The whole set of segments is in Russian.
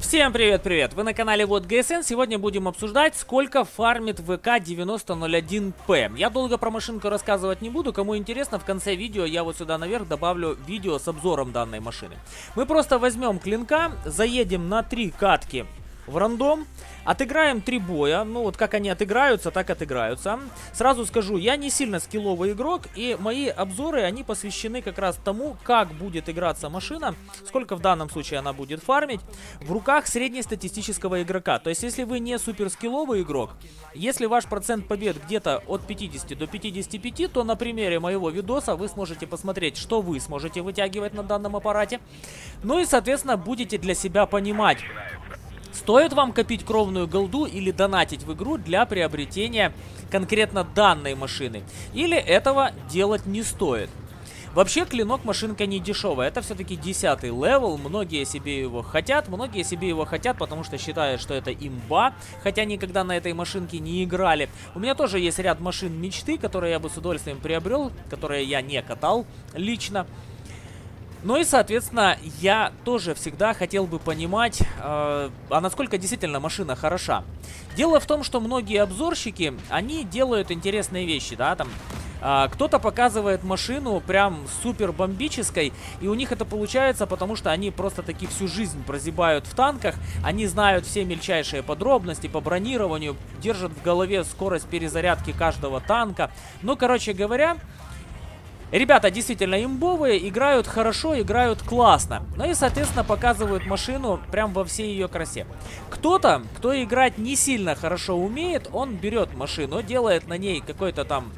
Всем привет-привет! Вы на канале Вот ГСН. Сегодня будем обсуждать, сколько фармит ВК 9001П. Я долго про машинку рассказывать не буду. Кому интересно, в конце видео я вот сюда наверх добавлю видео с обзором данной машины. Мы просто возьмем клинка, заедем на 3 катки в рандом, отыграем 3 боя. Ну вот как они отыграются, так отыграются. Сразу скажу, я не сильно скилловый игрок, и мои обзоры, они посвящены как раз тому, как будет играться машина, сколько в данном случае она будет фармить в руках среднестатистического игрока. То есть если вы не супер скилловый игрок, если ваш процент побед где-то от 50 до 55, то на примере моего видоса вы сможете посмотреть, что вы сможете вытягивать на данном аппарате. Ну и соответственно будете для себя понимать, стоит вам копить кровную голду или донатить в игру для приобретения конкретно данной машины, или этого делать не стоит. Вообще клинок машинка не дешевая, это все-таки 10-й левел, многие себе его хотят, потому что считают, что это имба, хотя никогда на этой машинке не играли. У меня тоже есть ряд машин мечты, которые я бы с удовольствием приобрел, которые я не катал лично. Ну и, соответственно, я тоже всегда хотел бы понимать, а насколько действительно машина хороша. Дело в том, что многие обзорщики, они делают интересные вещи, да, там... кто-то показывает машину прям супер бомбической, и у них это получается, потому что они просто таки всю жизнь прозябают в танках, они знают все мельчайшие подробности по бронированию, держат в голове скорость перезарядки каждого танка. Ну, короче говоря... Ребята действительно имбовые, играют хорошо, играют классно. Ну и, соответственно, показывают машину прям во всей ее красе. Кто-то, кто играть не сильно хорошо умеет, он берет машину, делает на ней какой-то там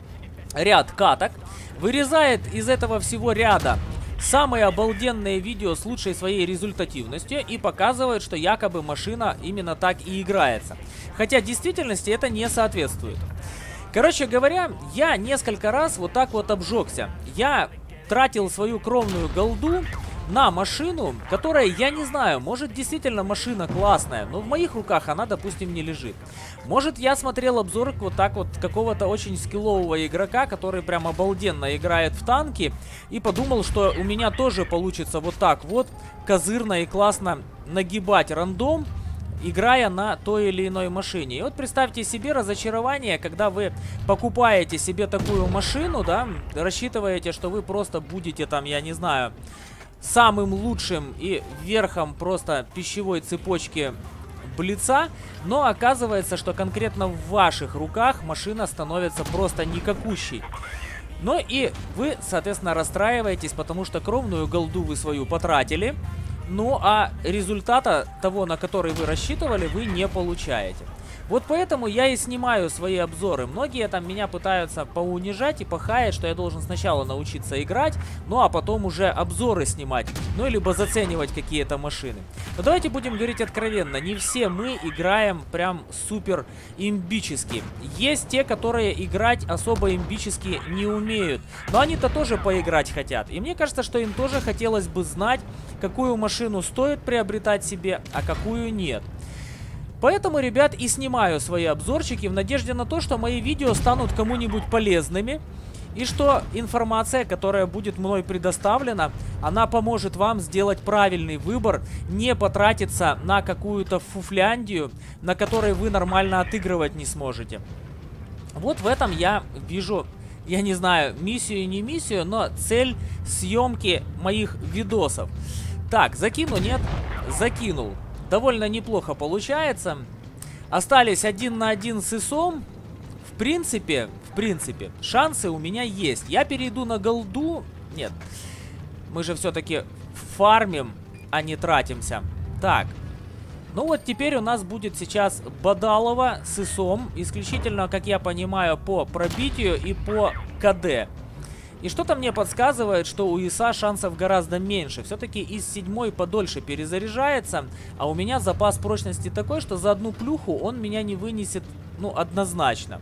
ряд каток, вырезает из этого всего ряда самые обалденные видео с лучшей своей результативностью и показывает, что якобы машина именно так и играется. Хотя в действительности это не соответствует. Короче говоря, я несколько раз вот так вот обжегся. Я тратил свою кровную голду на машину, которая, я не знаю, может действительно машина классная, но в моих руках она, допустим, не лежит. Может, я смотрел обзор вот так вот какого-то очень скиллового игрока, который прям обалденно играет в танки, и подумал, что у меня тоже получится вот так вот козырно и классно нагибать рандом, играя на той или иной машине. И вот представьте себе разочарование, когда вы покупаете себе такую машину, да, рассчитываете, что вы просто будете там, я не знаю, самым лучшим и верхом просто пищевой цепочки блица, но оказывается, что конкретно в ваших руках машина становится просто никакущей. Ну и вы, соответственно, расстраиваетесь, потому что кровную голду вы свою потратили. Ну, а результата того, на который вы рассчитывали, вы не получаете. Вот поэтому я и снимаю свои обзоры. Многие там меня пытаются поунижать и похаять, что я должен сначала научиться играть, ну а потом уже обзоры снимать, ну либо заценивать какие-то машины. Но давайте будем говорить откровенно, не все мы играем прям супер имбически. Есть те, которые играть особо имбически не умеют, но они-то тоже поиграть хотят. И мне кажется, что им тоже хотелось бы знать, какую машину стоит приобретать себе, а какую нет. Поэтому, ребят, и снимаю свои обзорчики в надежде на то, что мои видео станут кому-нибудь полезными. И что информация, которая будет мной предоставлена, она поможет вам сделать правильный выбор, не потратиться на какую-то фуфляндию, на которой вы нормально отыгрывать не сможете. Вот в этом я вижу, я не знаю, миссию, не миссию, но цель съемки моих видосов. Так, закину, нет? Закинул. Довольно неплохо получается. Остались 1 на 1 с ИСом. В принципе, шансы у меня есть. Я перейду на голду. Нет. Мы же все-таки фармим, а не тратимся. Так. Ну вот теперь у нас будет сейчас Бадалова с ИСом. Исключительно, как я понимаю, по пробитию и по КД. И что-то мне подсказывает, что у ИСа шансов гораздо меньше. Все-таки из 7-й подольше перезаряжается, а у меня запас прочности такой, что за одну плюху он меня не вынесет, ну, однозначно.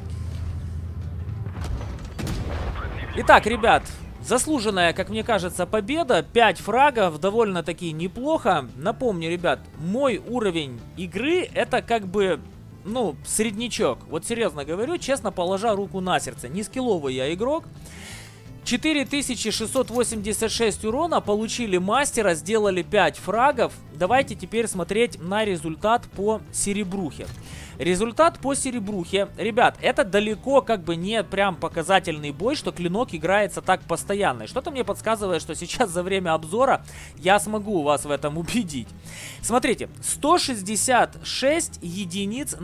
Итак, ребят, заслуженная, как мне кажется, победа. 5 фрагов, довольно-таки неплохо. Напомню, ребят, мой уровень игры это как бы... Ну, среднячок. Вот серьезно говорю, честно положа руку на сердце. Не скилловый я игрок. 4686 урона, получили мастера, сделали 5 фрагов. Давайте теперь смотреть на результат по серебрухе. Результат по серебрухе. Ребят, это далеко как бы не прям показательный бой, что клинок играется так постоянно. Что-то мне подсказывает, что сейчас за время обзора я смогу вас в этом убедить. Смотрите, 166 единиц,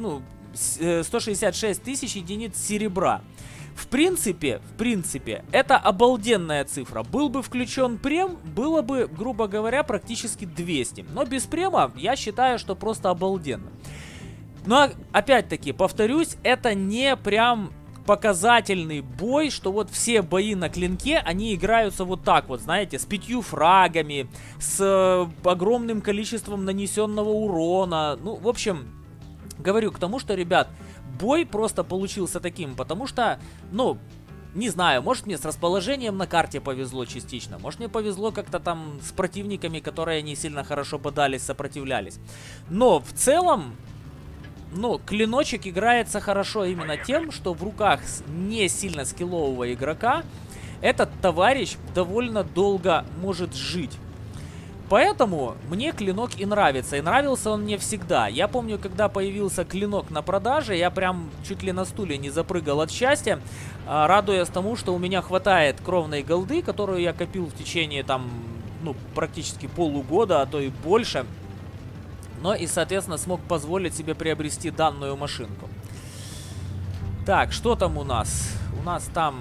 166 тысяч единиц серебра. В принципе, это обалденная цифра. Был бы включен прем, было бы, грубо говоря, практически 200. Но без према я считаю, что просто обалденно. Но, опять-таки, повторюсь, это не прям показательный бой, что вот все бои на клинке, они играются вот так вот, знаете, с 5 фрагами, с огромным количеством нанесенного урона. Ну, в общем, говорю к тому, что, ребят, бой просто получился таким, потому что, ну, не знаю, может мне с расположением на карте повезло частично, может мне повезло как-то там с противниками, которые не сильно хорошо бодались, сопротивлялись. Но в целом, ну, клиночек играется хорошо именно тем, что в руках не сильно скиллового игрока этот товарищ довольно долго может жить. Поэтому мне клинок и нравится. И нравился он мне всегда. Я помню, когда появился клинок на продаже, я прям чуть ли на стуле не запрыгал от счастья, радуясь тому, что у меня хватает кровной голды, которую я копил в течение там, ну, практически полугода, а то и больше. Но и, соответственно, смог позволить себе приобрести данную машинку. Так, что там у нас? У нас там...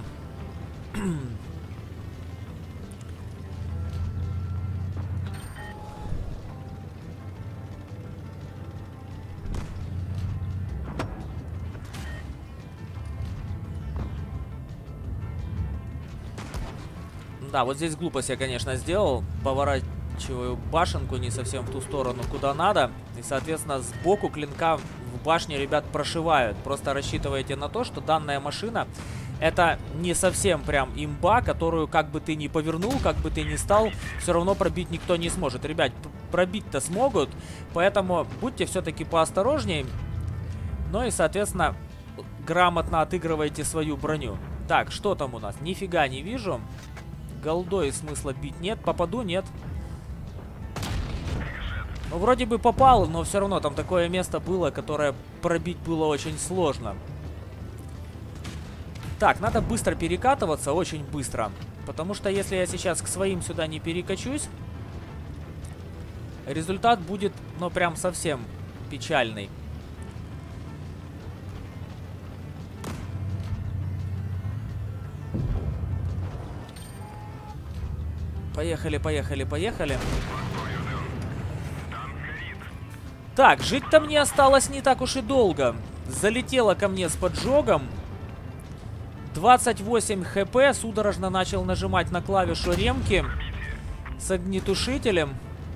Да, вот здесь глупость я, конечно, сделал. Поворачиваю башенку не совсем в ту сторону, куда надо. И, соответственно, сбоку клинка в башне, ребят, прошивают. Просто рассчитывайте на то, что данная машина это не совсем прям имба, которую как бы ты ни повернул, как бы ты ни стал, все равно пробить никто не сможет. Ребят, пробить-то смогут, поэтому будьте все-таки поосторожнее. Ну и, соответственно, грамотно отыгрывайте свою броню. Так, что там у нас? Нифига не вижу. Голдой смысла бить нет. Попаду? Нет. Ну, вроде бы попал, но все равно там такое место было, которое пробить было очень сложно. Так, надо быстро перекатываться, очень быстро. Потому что если я сейчас к своим сюда не перекачусь, результат будет, ну, прям совсем печальный. Поехали, поехали, поехали. Так, жить-то мне осталось не так уж и долго. Залетела ко мне с поджогом. 28 хп. Судорожно начал нажимать на клавишу ремки с огнетушителем.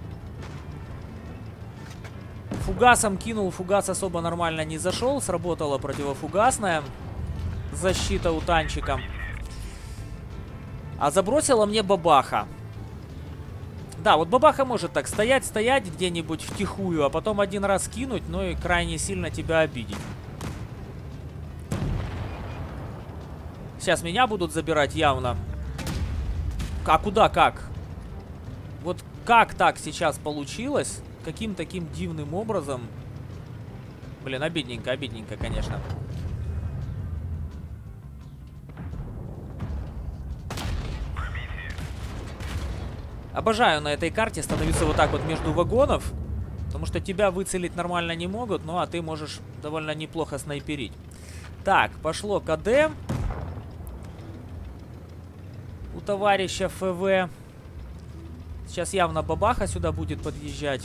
Фугасом кинул. Фугас особо нормально не зашел. Сработала противофугасная защита у танчика. А забросила мне бабаха. Да, вот бабаха может так стоять где-нибудь втихую, а потом один раз кинуть, ну и крайне сильно тебя обидеть. Сейчас меня будут забирать явно. А куда как? Вот как так сейчас получилось? Каким таким дивным образом? Блин, обидненько, обидненько, конечно. Обожаю на этой карте становиться вот так вот между вагонов, потому что тебя выцелить нормально не могут, ну а ты можешь довольно неплохо снайперить. Так, пошло КД. У товарища ФВ. Сейчас явно бабаха сюда будет подъезжать.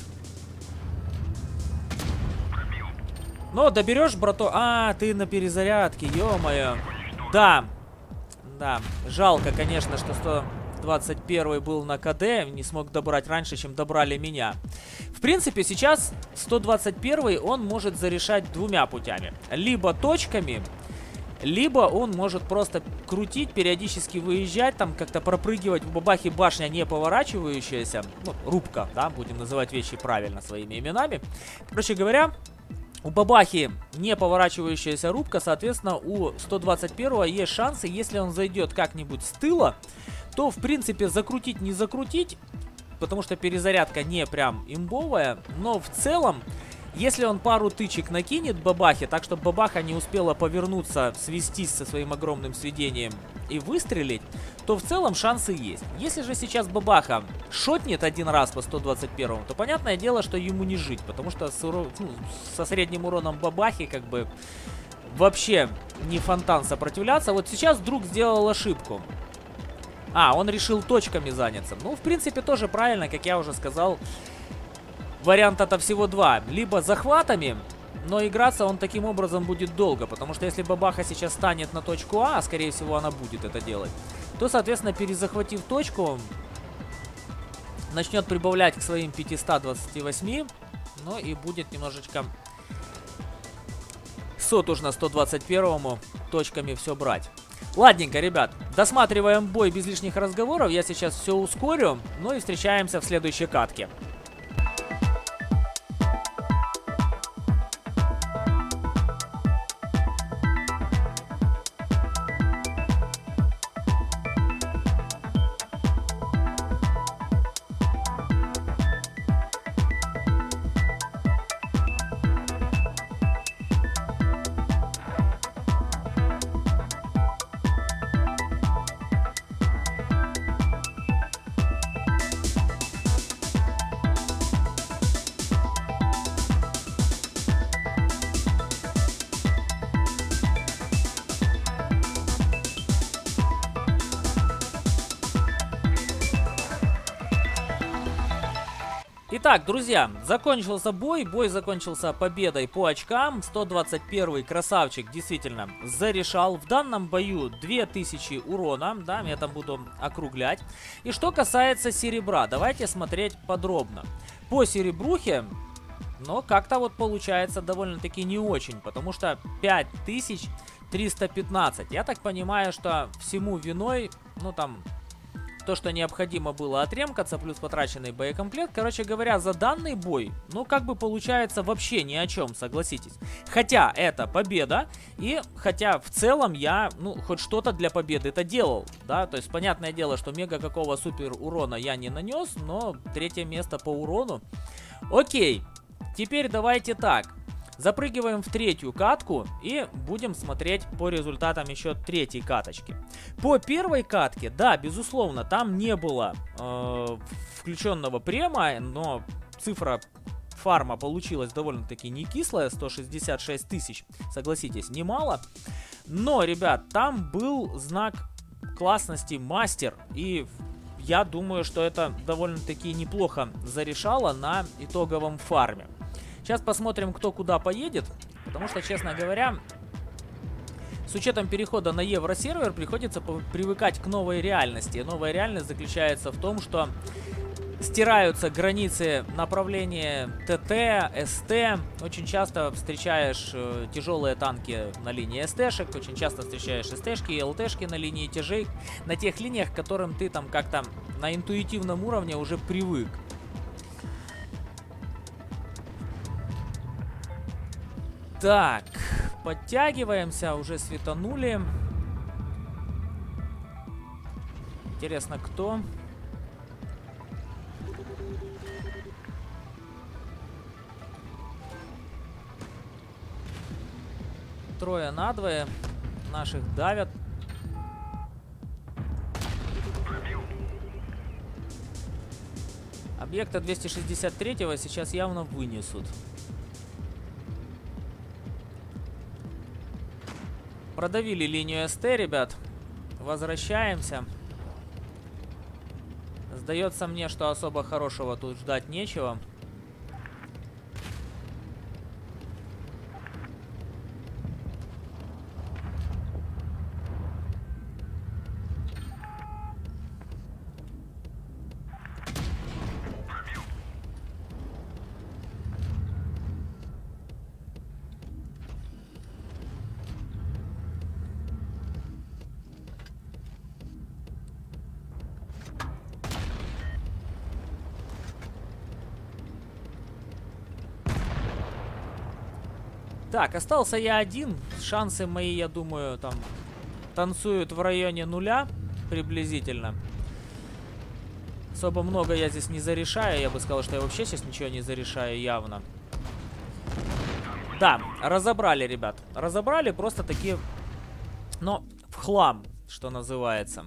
Но доберешь, брато... А, ты на перезарядке, ё-моё. Да. Да, жалко, конечно, что 121 был на КД, не смог добрать раньше, чем добрали меня. В принципе, сейчас 121 он может зарешать двумя путями. Либо точками, либо он может просто крутить, периодически выезжать, там как-то пропрыгивать. В бабахе башня не поворачивающаяся. Ну, рубка, да, будем называть вещи правильно своими именами. Короче говоря, У бабахи не поворачивающаяся рубка, соответственно, у 121-го есть шансы, если он зайдет как-нибудь с тыла, то, в принципе, закрутить не закрутить, потому что перезарядка не прям имбовая, но в целом, если он пару тычек накинет бабахе, так чтобы бабаха не успела повернуться, свестись со своим огромным сведением и выстрелить, то в целом шансы есть. Если же сейчас бабаха шотнет один раз по 121-му, то понятное дело, что ему не жить, потому что со средним уроном бабахи как бы вообще не фонтан сопротивляться. Вот сейчас друг сделал ошибку. Он решил точками заняться. Ну, в принципе, тоже правильно, как я уже сказал. Варианта-то всего два. Либо захватами, но играться он таким образом будет долго. Потому что если бабаха сейчас станет на точку А скорее всего она будет это делать, то, соответственно, перезахватив точку, начнет прибавлять к своим 528. Ну и будет немножечко сотужно 121-му точками все брать. Ладненько, ребят, досматриваем бой без лишних разговоров. Я сейчас все ускорю. Ну и встречаемся в следующей катке. Итак, друзья, закончился бой. Бой закончился победой по очкам. 121-й красавчик действительно зарешал. В данном бою 2000 урона. Да, я там буду округлять. И что касается серебра, давайте смотреть подробно. По серебрухе, но как-то вот получается довольно-таки не очень. Потому что 5315. Я так понимаю, что всему виной, ну там... то, что необходимо было отремкаться, плюс потраченный боекомплект. Короче говоря, за данный бой, ну, как бы получается вообще ни о чем, согласитесь. Хотя это победа, и хотя в целом я, ну, хоть что-то для победы-то делал, да. То есть, понятное дело, что мега какого супер урона я не нанес, но третье место по урону. Окей, теперь давайте так. Запрыгиваем в третью катку и будем смотреть по результатам еще третьей каточки. По первой катке, да, безусловно, там не было включенного према, но цифра фарма получилась довольно-таки не кислая, 166 тысяч, согласитесь, немало. Но, ребят, там был знак классности мастер, и я думаю, что это довольно-таки неплохо зарешало на итоговом фарме. Сейчас посмотрим, кто куда поедет, потому что, честно говоря, с учетом перехода на евросервер приходится привыкать к новой реальности. Новая реальность заключается в том, что стираются границы направления ТТ, СТ. Очень часто встречаешь тяжелые танки на линии СТшек, очень часто встречаешь СТшки и ЛТшки на линии тяжей, на тех линиях, к которым ты там как-то на интуитивном уровне уже привык. Так, подтягиваемся, уже светанули. Интересно, кто? Трое надвое. Наших давят. Объекта 263-го сейчас явно вынесут. Продавили линию СТ, ребят. Возвращаемся. Сдается мне, что особо хорошего тут ждать нечего. Так, остался я один. Шансы мои, я думаю, там танцуют в районе 0 приблизительно. Особо много я здесь не зарешаю. Я бы сказал, что я вообще сейчас ничего не зарешаю явно. Да, разобрали, ребят. Разобрали просто такие, но в хлам, что называется.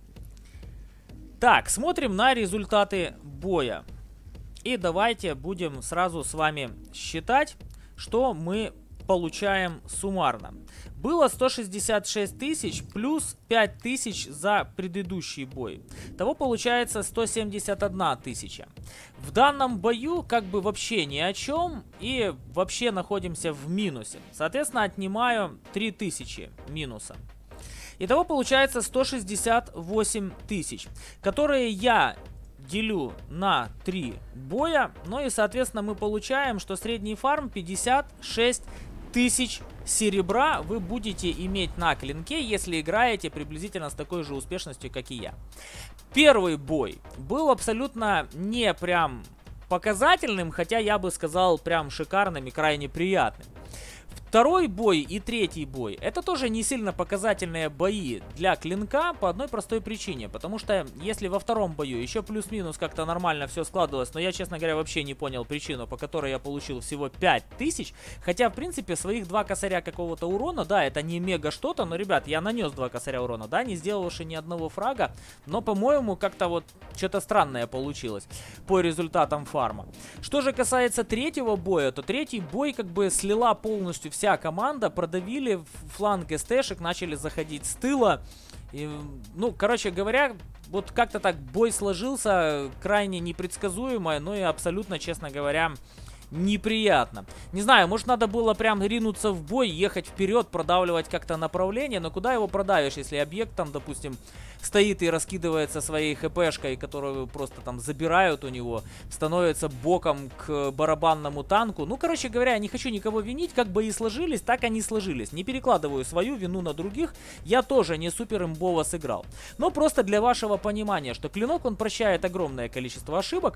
Так, смотрим на результаты боя. И давайте будем сразу с вами считать, что мы получаем суммарно. Было 166 тысяч плюс 5 тысяч за предыдущий бой. Того получается 171 тысяча. В данном бою как бы вообще ни о чем. И вообще находимся в минусе. Соответственно, отнимаю 3000 минуса. Итого получается 168 тысяч, которые я делю на 3 боя. Ну и, соответственно, мы получаем, что средний фарм 56 тысяч серебра вы будете иметь на клинке, если играете приблизительно с такой же успешностью, как и я. Первый бой был абсолютно не прям показательным, хотя я бы сказал прям шикарным и крайне приятным. Второй бой и третий бой — это тоже не сильно показательные бои для клинка по одной простой причине. Потому что если во втором бою еще плюс-минус как-то нормально все складывалось, но я, честно говоря, вообще не понял причину, по которой я получил всего 5000. Хотя, в принципе, своих 2 косаря какого-то урона, да, это не мега что-то, но, ребят, я нанес 2 косаря урона, да, не сделавши ни одного фрага. Но, по-моему, как-то вот что-то странное получилось по результатам фарма. Что же касается третьего боя, то третий бой как бы слила полностью вся команда, продавили фланг СТшек, начали заходить с тыла. И, ну, короче говоря, вот как-то так бой сложился крайне непредсказуемо, но и абсолютно, честно говоря, неприятно. Не знаю, может надо было прям ринуться в бой, ехать вперед, продавливать как-то направление, но куда его продавишь, если объект там, допустим, стоит и раскидывается своей хпшкой, которую просто там забирают у него, становится боком к барабанному танку. Ну, короче говоря, не хочу никого винить, как бои сложились, так они сложились. Не перекладываю свою вину на других, я тоже не супер имбово сыграл. Но просто для вашего понимания, что клинок, он прощает огромное количество ошибок.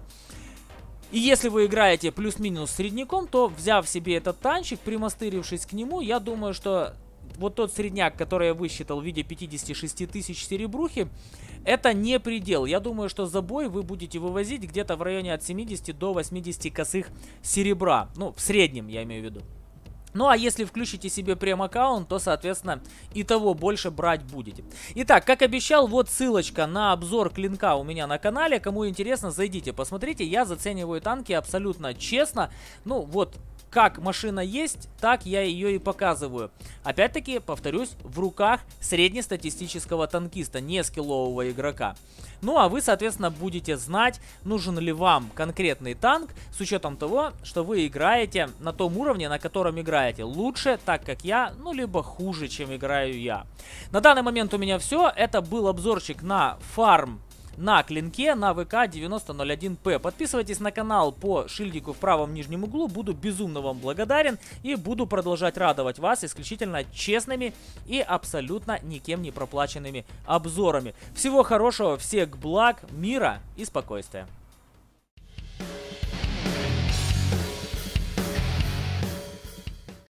И если вы играете плюс-минус средняком, то, взяв себе этот танчик, примастырившись к нему, я думаю, что вот тот средняк, который я высчитал в виде 56 тысяч серебрухи, это не предел. Я думаю, что за бой вы будете вывозить где-то в районе от 70 до 80 косых серебра. Ну, в среднем, я имею в виду. Ну, а если включите себе прем-аккаунт, то, соответственно, и того больше брать будете. Итак, как обещал, вот ссылочка на обзор клинка у меня на канале. Кому интересно, зайдите, посмотрите. Я зацениваю танки абсолютно честно. Ну, вот, как машина есть, так я ее и показываю. Опять-таки, повторюсь, в руках среднестатистического танкиста, не скиллового игрока. Ну, а вы, соответственно, будете знать, нужен ли вам конкретный танк, с учетом того, что вы играете на том уровне, на котором играете. Лучше, так как я, ну, либо хуже, чем играю я. На данный момент у меня все. Это был обзорчик на фарм на клинке на ВК-9001П. Подписывайтесь на канал по шильдику в правом нижнем углу. Буду безумно вам благодарен и буду продолжать радовать вас исключительно честными и абсолютно никем не проплаченными обзорами. Всего хорошего, всех благ, мира и спокойствия.